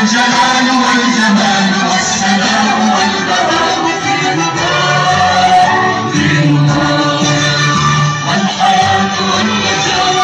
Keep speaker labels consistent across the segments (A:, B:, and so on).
A: الجلال والجمال والسلام والبهاء ديننا والحياة والنجاة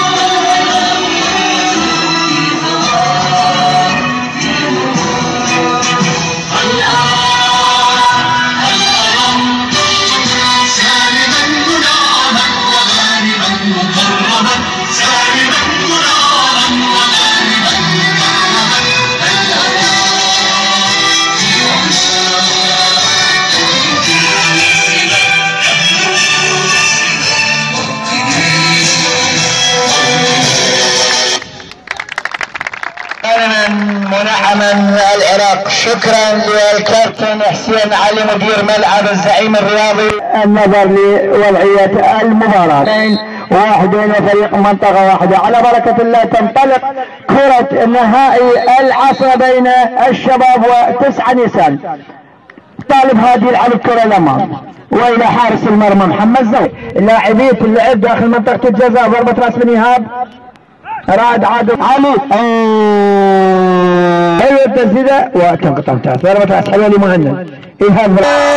B: منعما العراق. شكرا للكابتن حسين علي مدير ملعب الزعيم الرياضي. النظر لوضعية المباراة، واحدين فريق منطقة واحدة. على بركة الله تنطلق كرة نهائي العصر بين الشباب وتسعة نيسان. طالب هادي يلعب الكرة الأمام والى حارس المرمى محمد زوي. لاعبية اللعب داخل منطقة الجزاء. ضربة راس بن ايهاب. راد عادل علي. ايوه التسديده وتنقطع. ضربة راس حلوة لمهند. ايهاب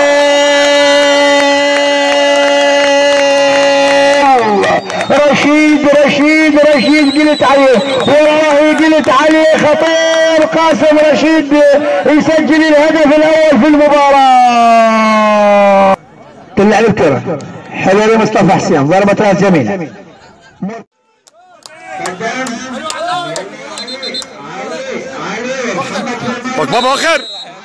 B: رشيد قلت عليه والله قلت عليه. خطير قاسم رشيد يسجل الهدف الاول في المباراة. تلعب الكرة حلوة لمصطفى حسين. ضربة راس جميلة.
C: وقفة باخر.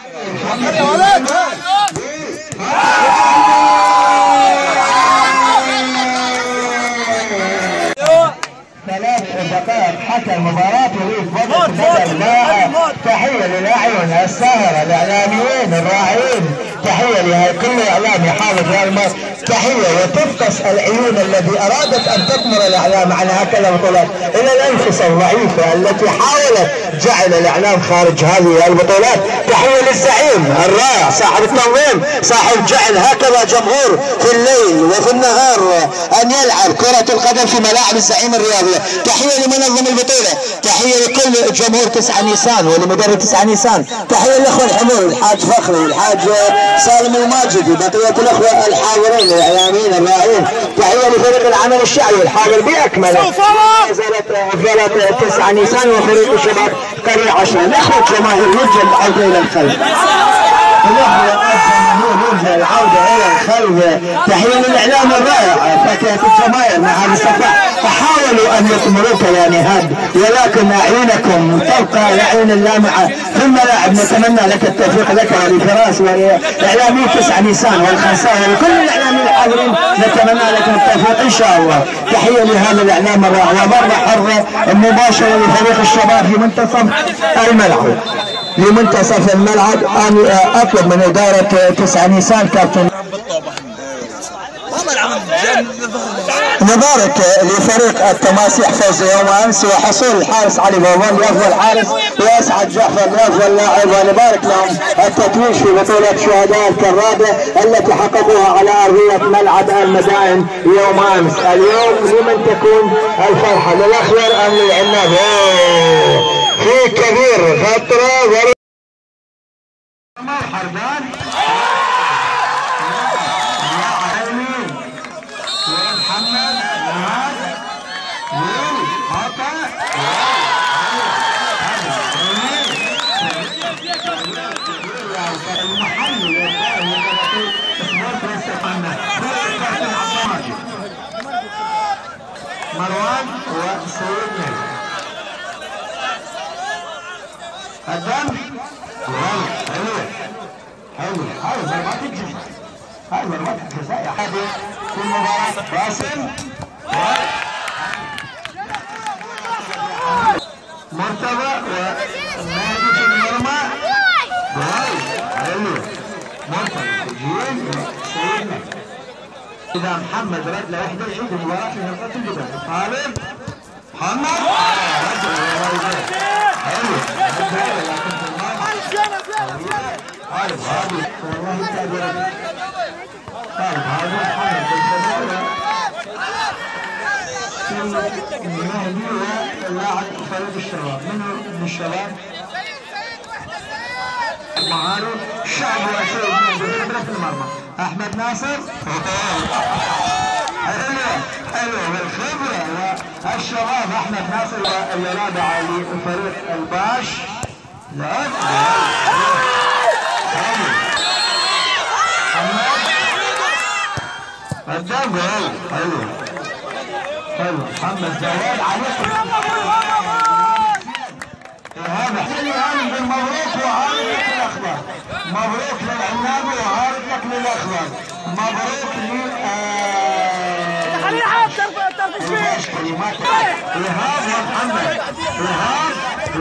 B: ثلاث دقائق حتى المباراة يريد وقت بدل لاعب. تحية للاعبين الساهرة الاعلاميين الراعيين. تحية لكل اعلامي حافظ هالمصر. تحية وتفقس العيون التي ارادت ان تطمر الاعلام عن هكذا بطولات الى الانفس الضعيفة التي حاولت جعل الاعلام خارج هذه البطولات. تحية للزعيم الرائع صاحب التنظيم صاحب جعل هكذا جمهور في الليل وفي النهار ان يلعب كرة القدم في ملاعب الزعيم الرياضية. تحية لمنظم البطولة. تحية لكل جمهور 9 نيسان ولمدرب 9 نيسان. تحية للاخوة الحضور الحاج فخري الحاج سالم الماجدي بقية الاخوة الحاضرين الاعلاميين الراعين. تحية لفريق العمل الشعبي الحاضر باكمله. نزلت 9 نيسان وفريق الشباب قرية 10. الاخوة جماهير نرجى العودة الى الخلف. العودة الى الخلف. تحية للاعلام الرائع فتاة الجماهير مع هذا الصفحة. فحاولوا ان يطمروك يا نهاد ولكن اعينكم تبقى العين اللامعة في الملاعب. نتمنى لك التوفيق لك ولفراس والاعلامي 9 نيسان والخنساوي وكل الاعلاميين الحاضرين. نتمنى لكم التوفيق ان شاء الله. تحية لهذا الاعلام الرائع ومرة حرة مباشرة لفريق الشباب في منتصف الملعب. لمنتصف الملعب أنا أطلب من إدارة 9 نيسان كابتن نبارك لفريق التماسيح فوز يوم امس وحصول الحارس علي بوبون لافضل حارس واسعد جعفر لافضل لاعب. ونبارك لهم التتويج في بطوله شهداء الكراده التي حققوها على ارضيه ملعب المدائن يوم امس. اليوم لمن تكون الفرحه؟ للاخضر ام للعناب؟ في كبير فتره حردان محمد مروان وسيد قدام. حلو ضربات الجزاء. هاي ضربات الجزاء يا حبيبي في المباراة. باسم مرتضى ونادي في المرمى. حلو مرتضى جيل سيدنا. إذا محمد رد لوحده يعيد المباراة في نقطة الجزاء. طالب محمد حلو طالب هذا والله تقدر طالب هذا محمد المهدي ولاعب فريق الشباب. من الشباب معالي الشعب وسيد من في المرمى. احمد ناصر حلو والخبره والشباب. احمد ناصر اللي رابع لفريق الباش. محمد قدام جول. حلو محمد جواد عليكم. هذا حلو هاني. مبروك وعارض لك الاخضر. مبروك للعنابي وعارض لك للاخضر. مبروك
C: خليني احط طرف
B: ايش كلمات ايهاب ومحمد. ايهاب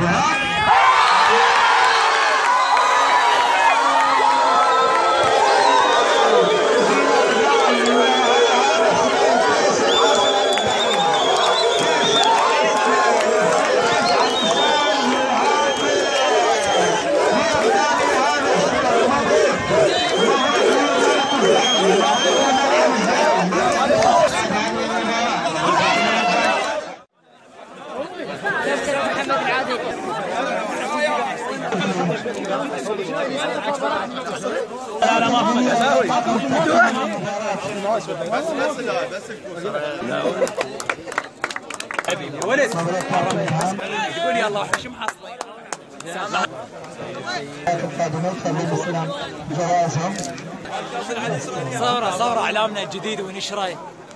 C: لا ما هم مساوي. حبيبي ولد يقول يلا وحش محصلين. صورة اعلامنا الجديد ونشره.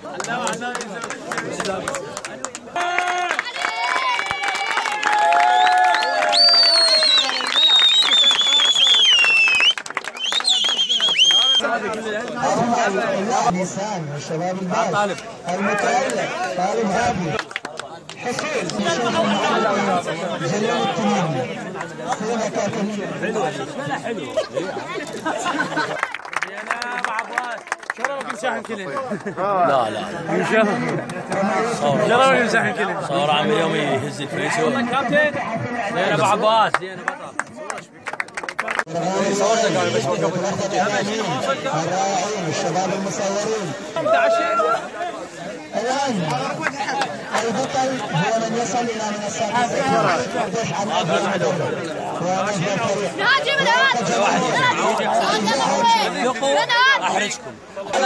B: نيسان والشباب الباش المتألق طالب هادي حسين جلال التميمي سيدنا كاتب
C: حلو انا مع عباس شرفك مساحن كلين.
D: لا
C: شرفك مساحن كلين.
D: صور عم اليوم يهز الفيسبوك.
C: كابتن زين ابو عباس زين بطل.
B: الرائعين الشباب المصورين. الآن البطل هو من يصل إلى منصات
E: نهاجم الآن.
D: احرجكم.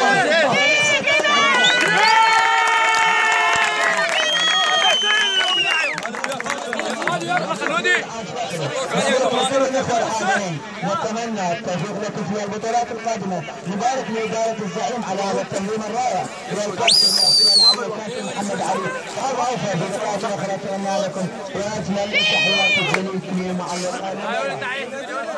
B: نتمنى التوفيق لكم في البطولات القادمه. نبارك لاداره الزعيم على هذا التمرين الرائع والكابتن محمد علي. هذا اوفى بلقاءات اخرى. اتمنى لكم واجمل التحيات الجميله مع اللقاء.